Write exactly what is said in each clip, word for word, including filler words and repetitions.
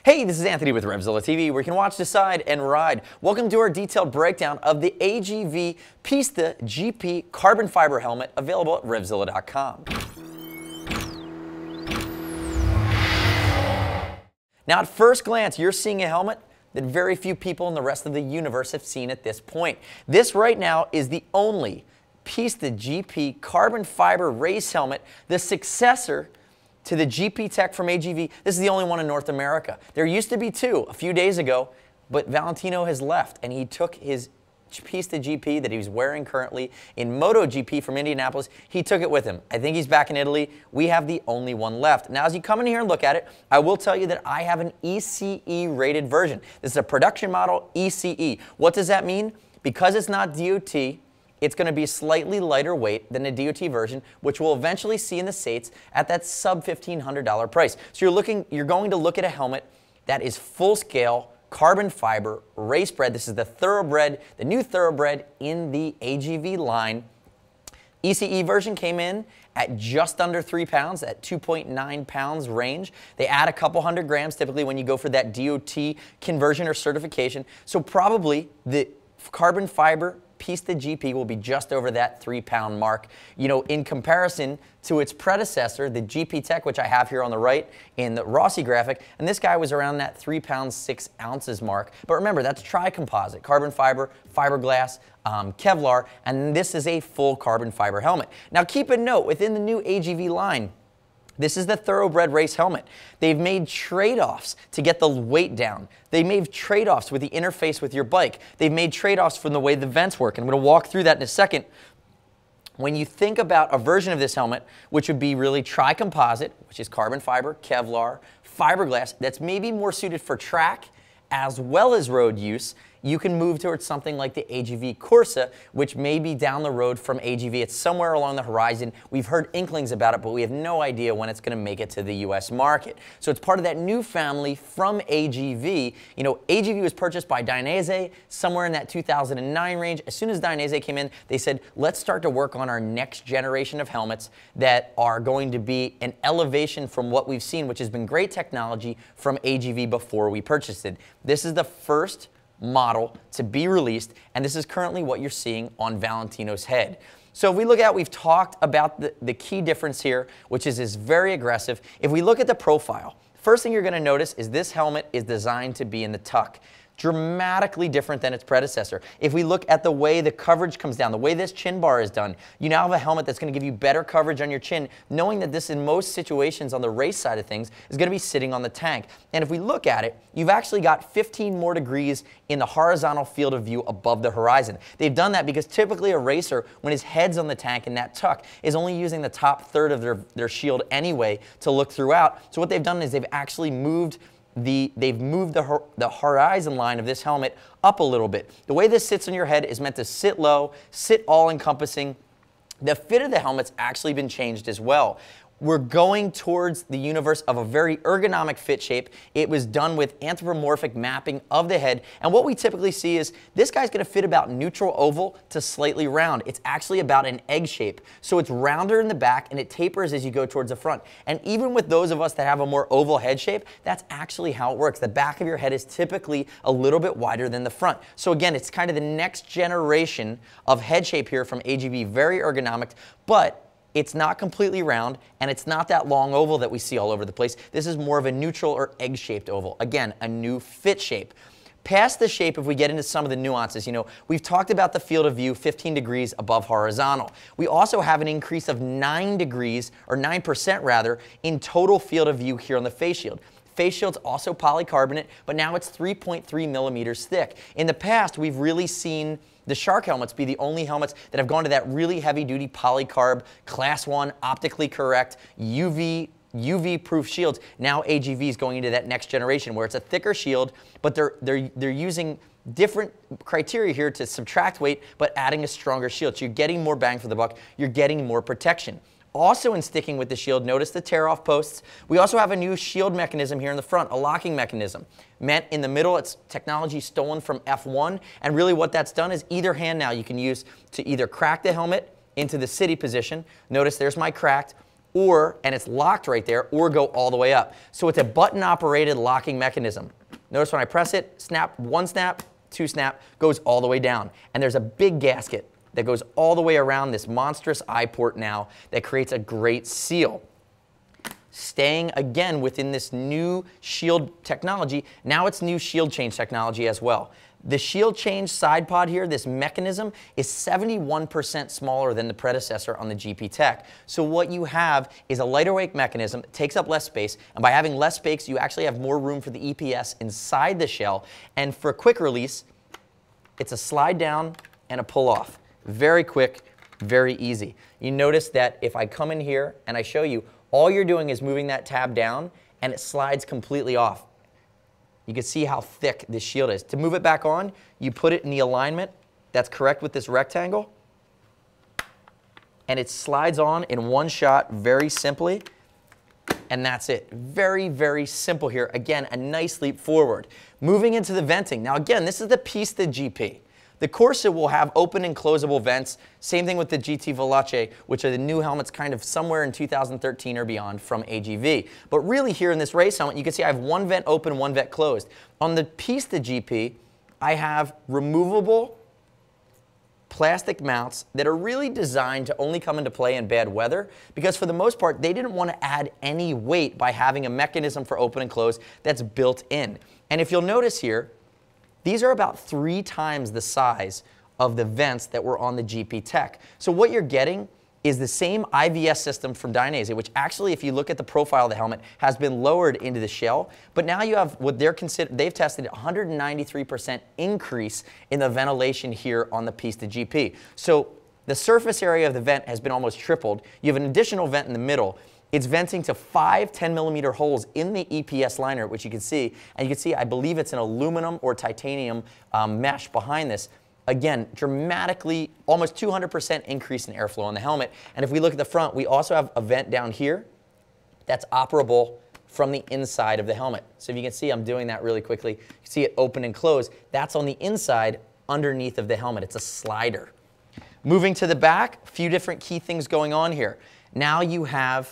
Hey, this is Anthony with RevZilla T V, where you can watch, decide, and ride. Welcome to our detailed breakdown of the A G V Pista G P carbon fiber helmet, available at rev zilla dot com. Now, at first glance, you're seeing a helmet that very few people in the rest of the universe have seen at this point. This right now is the only Pista G P carbon fiber race helmet, the successor to the G P Tech from A G V. This is the only one in North America. There used to be two a few days ago, but Valentino has left, and he took his Pista G P that he's wearing currently in MotoGP from Indianapolis. He took it with him. I think he's back in Italy. We have the only one left. Now, as you come in here and look at it, I will tell you that I have an E C E rated version. This is a production model E C E. What does that mean? Because it's not D O T, it's going to be slightly lighter weight than a D O T version, which we'll eventually see in the States at that sub fifteen hundred dollar price. So you're looking, you're going to look at a helmet that is full scale, carbon fiber, race bred. This is the thoroughbred, the new thoroughbred in the A G V line. E C E version came in at just under three pounds, at two point nine pounds range. They add a couple hundred grams typically when you go for that D O T conversion or certification. So probably the carbon fiber Pista G P will be just over that three pound mark. You know, in comparison to its predecessor, the G P Tech, which I have here on the right in the Rossi graphic, and this guy was around that three pounds, six ounces mark. But remember, that's tri-composite, carbon fiber, fiberglass, um, Kevlar, and this is a full carbon fiber helmet. Now keep a note, within the new A G V line, this is the thoroughbred race helmet. They've made trade-offs to get the weight down. They made trade-offs with the interface with your bike. They've made trade-offs from the way the vents work. And I'm going to walk through that in a second. When you think about a version of this helmet, which would be really tri-composite, which is carbon fiber, Kevlar, fiberglass, that's maybe more suited for track as well as road use, you can move towards something like the A G V Corsa, which may be down the road from A G V. It's somewhere along the horizon. We've heard inklings about it, but we have no idea when it's going to make it to the U S market. So it's part of that new family from A G V. You know, A G V was purchased by Dainese somewhere in that two thousand nine range. As soon as Dainese came in, they said, let's start to work on our next generation of helmets that are going to be an elevation from what we've seen, which has been great technology from A G V before we purchased it. This is the first model to be released, and this is currently what you're seeing on Valentino's head. So if we look at, we've talked about the, the key difference here, which is is very aggressive. If we look at the profile, first thing you're going to notice is this helmet is designed to be in the tuck. Dramatically different than its predecessor. If we look at the way the coverage comes down, the way this chin bar is done, you now have a helmet that's going to give you better coverage on your chin, knowing that this in most situations on the race side of things is going to be sitting on the tank. And if we look at it, you've actually got fifteen more degrees in the horizontal field of view above the horizon. They've done that because typically a racer, when his head's on the tank in that tuck, is only using the top third of their, their shield anyway to look throughout. So what they've done is they've actually moved The, they've moved the, hor the horizon line of this helmet up a little bit. The way this sits on your head is meant to sit low, sit all-encompassing. The fit of the helmet's actually been changed as well. We're going towards the universe of a very ergonomic fit shape. It was done with anthropomorphic mapping of the head. And what we typically see is this guy's going to fit about neutral oval to slightly round. It's actually about an egg shape. So it's rounder in the back and it tapers as you go towards the front. And even with those of us that have a more oval head shape, that's actually how it works. The back of your head is typically a little bit wider than the front. So again, it's kind of the next generation of head shape here from A G V. Very ergonomic, but it's not completely round, and it's not that long oval that we see all over the place. This is more of a neutral or egg-shaped oval. Again, a new fit shape. Past the shape, if we get into some of the nuances, you know, we've talked about the field of view fifteen degrees above horizontal. We also have an increase of nine degrees, or nine percent rather, in total field of view here on the face shield. Face shield's also polycarbonate, but now it's three point three millimeters thick. In the past, we've really seen the Shark helmets be the only helmets that have gone to that really heavy-duty polycarb, class one, optically correct, U V, U V-proof shields. Now A G V is going into that next generation where it's a thicker shield, but they're, they're, they're using different criteria here to subtract weight, but adding a stronger shield. So you're getting more bang for the buck. You're getting more protection. Also, in sticking with the shield, notice the tear-off posts. We also have a new shield mechanism here in the front, a locking mechanism. Meant in the middle, it's technology stolen from F one, and really what that's done is either hand now you can use to either crack the helmet into the city position. Notice there's my cracked, or, and it's locked right there, or go all the way up. So it's a button-operated locking mechanism. Notice when I press it, snap, one snap, two snap, goes all the way down. And there's a big gasket that goes all the way around this monstrous eye port now that creates a great seal. Staying again within this new shield technology, now it's new shield change technology as well. The shield change side pod here, this mechanism, is seventy-one percent smaller than the predecessor on the G P Tech. So what you have is a lighter weight mechanism that takes up less space, and by having less space, you actually have more room for the E P S inside the shell. And for quick release, it's a slide down and a pull off. Very quick, very easy. You notice that if I come in here and I show you, all you're doing is moving that tab down and it slides completely off. You can see how thick this shield is. To move it back on, you put it in the alignment that's correct with this rectangle, and it slides on in one shot very simply, and that's it. Very, very simple here. Again, a nice leap forward. Moving into the venting. Now again, this is the Pista G P. The Corsa will have open and closable vents. Same thing with the G T Veloce, which are the new helmets kind of somewhere in two thousand thirteen or beyond from A G V. But really here in this race helmet, you can see I have one vent open, one vent closed. On the Pista G P, I have removable plastic mounts that are really designed to only come into play in bad weather, because for the most part, they didn't want to add any weight by having a mechanism for open and close that's built in. And if you'll notice here, these are about three times the size of the vents that were on the G P Tech. So what you're getting is the same I V S system from Dainese, which actually, if you look at the profile of the helmet, has been lowered into the shell. But now you have what they're consider they've tested one hundred ninety-three percent increase in the ventilation here on the Pista G P. So the surface area of the vent has been almost tripled. You have an additional vent in the middle. It's venting to five ten millimeter holes in the E P S liner, which you can see. And you can see, I believe it's an aluminum or titanium um, mesh behind this. Again, dramatically, almost two hundred percent increase in airflow on the helmet. And if we look at the front, we also have a vent down here that's operable from the inside of the helmet. So if you can see, I'm doing that really quickly. You can see it open and close. That's on the inside underneath of the helmet. It's a slider. Moving to the back, a few different key things going on here. Now you have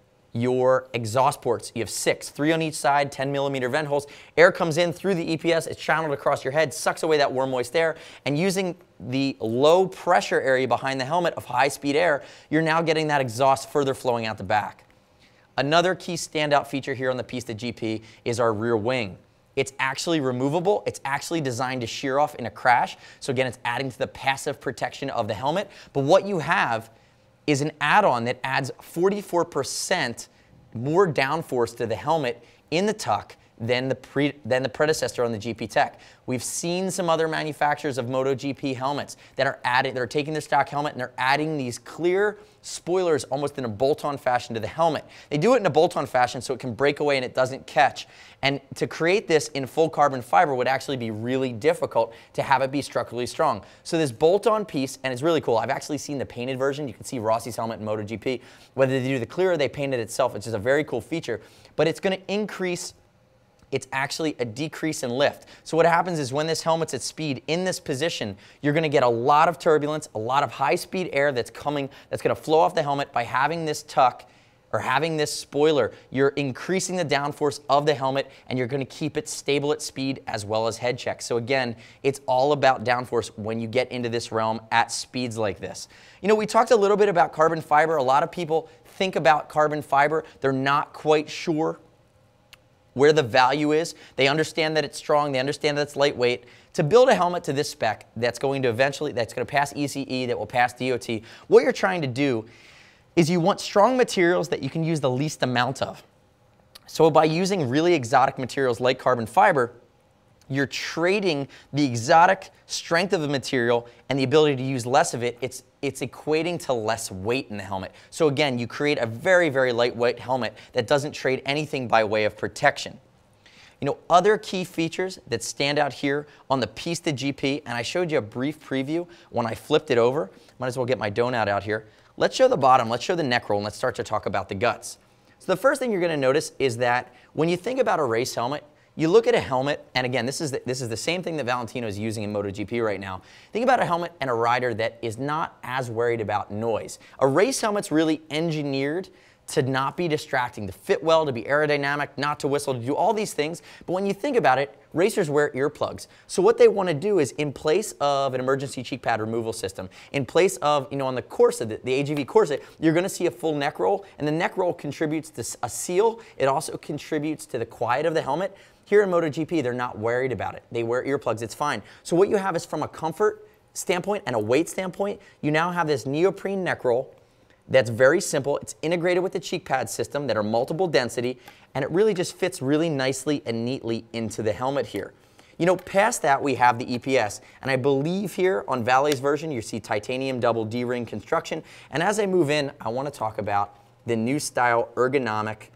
your exhaust ports. You have six, three on each side, ten millimeter vent holes. Air comes in through the E P S, it's channeled across your head, sucks away that warm, moist air, and using the low pressure area behind the helmet of high speed air, you're now getting that exhaust further flowing out the back. Another key standout feature here on the Pista G P is our rear wing. It's actually removable. It's actually designed to shear off in a crash. So again, it's adding to the passive protection of the helmet. But what you have is an add-on that adds forty-four percent more downforce to the helmet in the tuck than the, pre, than the predecessor on the G P Tech. We've seen some other manufacturers of MotoGP helmets that are adding, that are taking their stock helmet and they're adding these clear spoilers almost in a bolt-on fashion to the helmet. They do it in a bolt-on fashion so it can break away and it doesn't catch. And to create this in full carbon fiber would actually be really difficult to have it be structurally strong. So this bolt-on piece, and it's really cool. I've actually seen the painted version. You can see Rossi's helmet in MotoGP. Whether they do the clear or they paint it itself, which is a very cool feature. But it's going to increase. It's actually a decrease in lift. So what happens is when this helmet's at speed in this position, you're going to get a lot of turbulence, a lot of high-speed air that's coming, that's going to flow off the helmet by having this tuck or having this spoiler. You're increasing the downforce of the helmet and you're going to keep it stable at speed as well as head check. So again, it's all about downforce when you get into this realm at speeds like this. You know, we talked a little bit about carbon fiber. A lot of people think about carbon fiber. They're not quite sure where the value is. They understand that it's strong, they understand that it's lightweight. To build a helmet to this spec that's going to eventually, that's going to pass E C E, that will pass D O T, what you're trying to do is you want strong materials that you can use the least amount of. So by using really exotic materials like carbon fiber, you're trading the exotic strength of the material and the ability to use less of it. It's, it's equating to less weight in the helmet. So again, you create a very, very lightweight helmet that doesn't trade anything by way of protection. You know, other key features that stand out here on the Pista G P, and I showed you a brief preview when I flipped it over. Might as well get my donut out here. Let's show the bottom, let's show the neck roll, and let's start to talk about the guts. So the first thing you're going to notice is that when you think about a race helmet, you look at a helmet, and again, this is, the, this is the same thing that Valentino is using in MotoGP right now. Think about a helmet and a rider that is not as worried about noise. A race helmet's really engineered to not be distracting, to fit well, to be aerodynamic, not to whistle, to do all these things. But when you think about it, racers wear earplugs. So what they want to do is, in place of an emergency cheek pad removal system, in place of, you know, on the Corsa, the, the A G V Corsa, you're going to see a full neck roll, and the neck roll contributes to a seal. It also contributes to the quiet of the helmet. Here in MotoGP, they're not worried about it. They wear earplugs, it's fine. So what you have is, from a comfort standpoint and a weight standpoint, you now have this neoprene neck roll that's very simple. It's integrated with the cheek pad system that are multiple density, and it really just fits really nicely and neatly into the helmet here. You know, past that, we have the E P S, and I believe here on Vale's version, you see titanium double D-ring construction. And as I move in, I want to talk about the new style ergonomic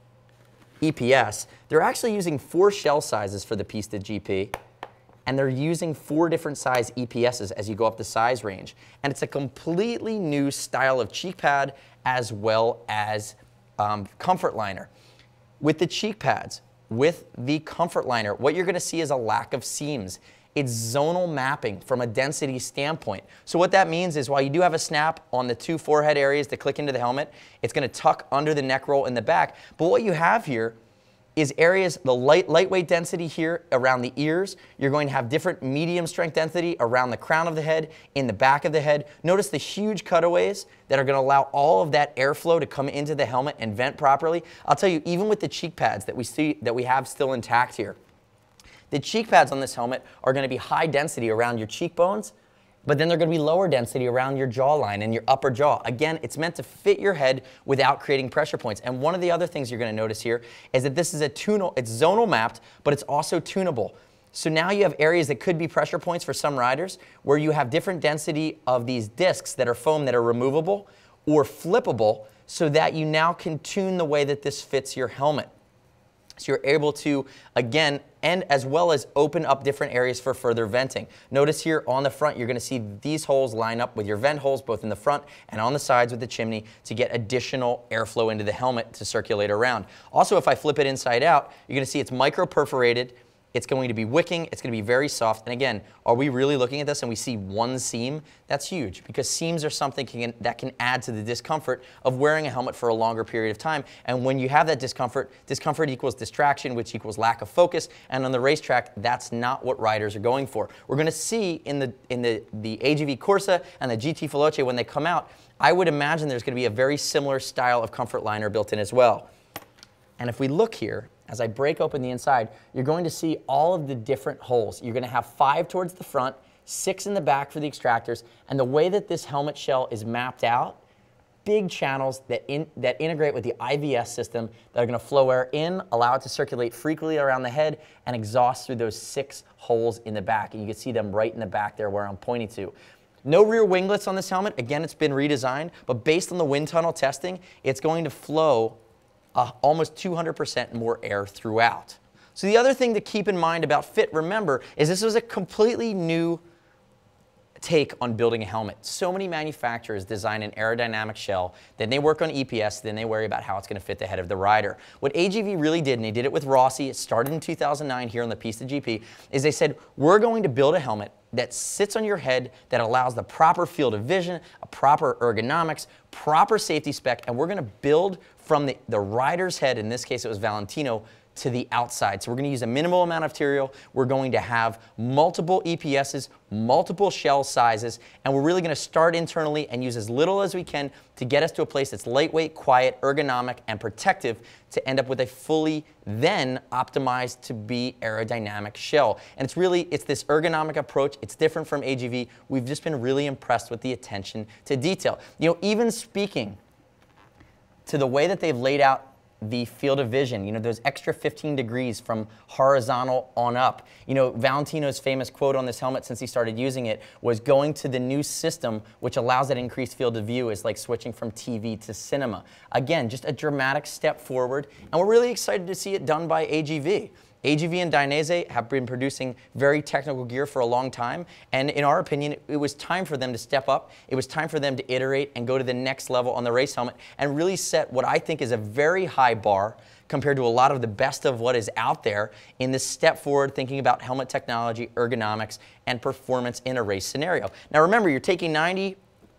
E P S. They're actually using four shell sizes for the Pista G P. And they're using four different size E P Ss as you go up the size range. And it's a completely new style of cheek pad as well as um, comfort liner. With the cheek pads, with the comfort liner, what you're going to see is a lack of seams. It's zonal mapping from a density standpoint. So what that means is, while you do have a snap on the two forehead areas to click into the helmet, it's going to tuck under the neck roll in the back. But what you have here is areas, the light, lightweight density here around the ears. You're going to have different medium strength density around the crown of the head, in the back of the head. Notice the huge cutaways that are going to allow all of that airflow to come into the helmet and vent properly. I'll tell you, even with the cheek pads that we see, that we have still intact here, the cheek pads on this helmet are going to be high density around your cheekbones, but then they're going to be lower density around your jawline and your upper jaw. Again, it's meant to fit your head without creating pressure points. And one of the other things you're going to notice here is that this is a tunal, it's zonal mapped, but it's also tunable. So now you have areas that could be pressure points for some riders, where you have different density of these discs that are foam that are removable or flippable, so that you now can tune the way that this fits your helmet. So you're able to, again, and as well as open up different areas for further venting. Notice here on the front, you're going to see these holes line up with your vent holes, both in the front and on the sides with the chimney, to get additional airflow into the helmet to circulate around. Also, if I flip it inside out, you're going to see it's micro perforated. It's going to be wicking. It's going to be very soft. And again, are we really looking at this and we see one seam? That's huge, because seams are something can, that can add to the discomfort of wearing a helmet for a longer period of time. And when you have that discomfort, discomfort equals distraction, which equals lack of focus. And on the racetrack, that's not what riders are going for. We're going to see in the, in the, the A G V Corsa and the G T Veloce, when they come out, I would imagine there's going to be a very similar style of comfort liner built in as well. And if we look here, as I break open the inside, you're going to see all of the different holes. You're going to have five towards the front, six in the back for the extractors, and the way that this helmet shell is mapped out, big channels that, in, that integrate with the I V S system that are going to flow air in, allow it to circulate frequently around the head, and exhaust through those six holes in the back. And you can see them right in the back there where I'm pointing to. No rear winglets on this helmet. Again, it's been redesigned, but based on the wind tunnel testing, it's going to flow Uh, almost two hundred percent more air throughout. So the other thing to keep in mind about fit, remember, is this was a completely new take on building a helmet. So many manufacturers design an aerodynamic shell, then they work on E P S, then they worry about how it's going to fit the head of the rider. What A G V really did, and they did it with Rossi, it started in two thousand nine here on the Pista G P, is they said, we're going to build a helmet that sits on your head, that allows the proper field of vision, a proper ergonomics, proper safety spec, and we're going to build from the, the rider's head, in this case it was Valentino, to the outside. So we're going to use a minimal amount of material. We're going to have multiple E P Ss, multiple shell sizes, and we're really going to start internally and use as little as we can to get us to a place that's lightweight, quiet, ergonomic, and protective, to end up with a fully then optimized to be aerodynamic shell. And it's really, it's this ergonomic approach. It's different from A G V. We've just been really impressed with the attention to detail. You know, even speaking to the way that they've laid out the field of vision, you know, those extra fifteen degrees from horizontal on up. You know, Valentino's famous quote on this helmet since he started using it was, going to the new system, which allows that increased field of view, is like switching from T V to cinema. Again, just a dramatic step forward, and we're really excited to see it done by A G V. A G V and Dainese have been producing very technical gear for a long time, and in our opinion, it was time for them to step up. It was time for them to iterate and go to the next level on the race helmet and really set what I think is a very high bar compared to a lot of the best of what is out there in this step forward, thinking about helmet technology, ergonomics, and performance in a race scenario. Now remember, you're taking ninety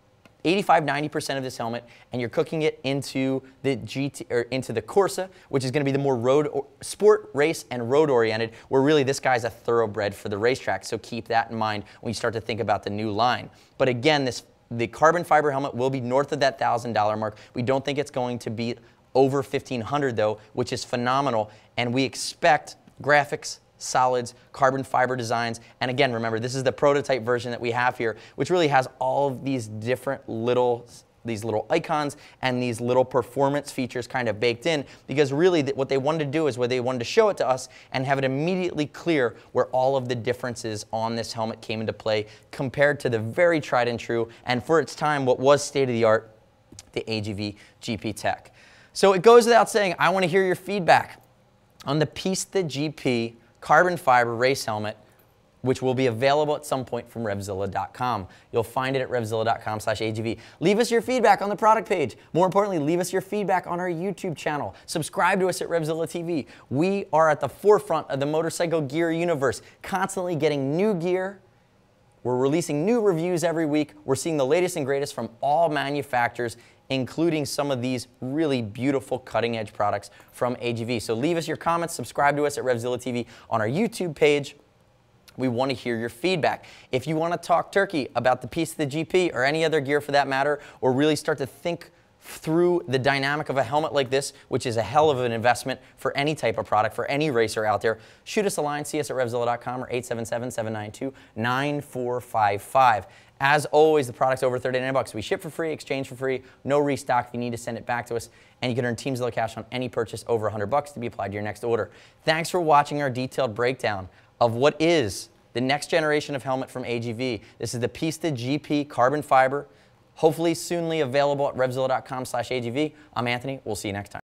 eighty-five, ninety percent of this helmet, and you're cooking it into the G T or into the Corsa, which is going to be the more road or, sport, race, and road oriented, where really this guy's a thoroughbred for the racetrack. So keep that in mind when you start to think about the new line. But again, this the carbon fiber helmet will be north of that one thousand dollar mark. We don't think it's going to be over fifteen hundred though, which is phenomenal, and we expect graphics, solids, carbon fiber designs, and again, remember, this is the prototype version that we have here, which really has all of these different little these little icons and these little performance features kind of baked in, because really th what they wanted to do is where they wanted to show it to us and have it immediately clear where all of the differences on this helmet came into play compared to the very tried and true, and for its time, what was state of the art, the A G V G P tech. So it goes without saying, I want to hear your feedback on the Pista G P carbon fiber race helmet, which will be available at some point from RevZilla dot com. You'll find it at RevZilla dot com slash A G V. Leave us your feedback on the product page. More importantly, leave us your feedback on our YouTube channel. Subscribe to us at RevZilla T V. We are at the forefront of the motorcycle gear universe, constantly getting new gear. We're releasing new reviews every week. We're seeing the latest and greatest from all manufacturers, including some of these really beautiful cutting-edge products from A G V. So leave us your comments, subscribe to us at RevZilla T V on our YouTube page. We want to hear your feedback. If you want to talk turkey about the Pista G P or any other gear for that matter, or really start to think through the dynamic of a helmet like this, which is a hell of an investment for any type of product, for any racer out there, shoot us a line, see us at RevZilla dot com or eight seven seven, seven nine two, nine four five five. As always, the product's over thirty-nine bucks. We ship for free, exchange for free, no restock if you need to send it back to us, and you can earn TeamZilla cash on any purchase over one hundred bucks to be applied to your next order. Thanks for watching our detailed breakdown of what is the next generation of helmet from A G V. This is the Pista G P carbon fiber, hopefully soonly available at RevZilla dot com slash A G V. I'm Anthony. We'll see you next time.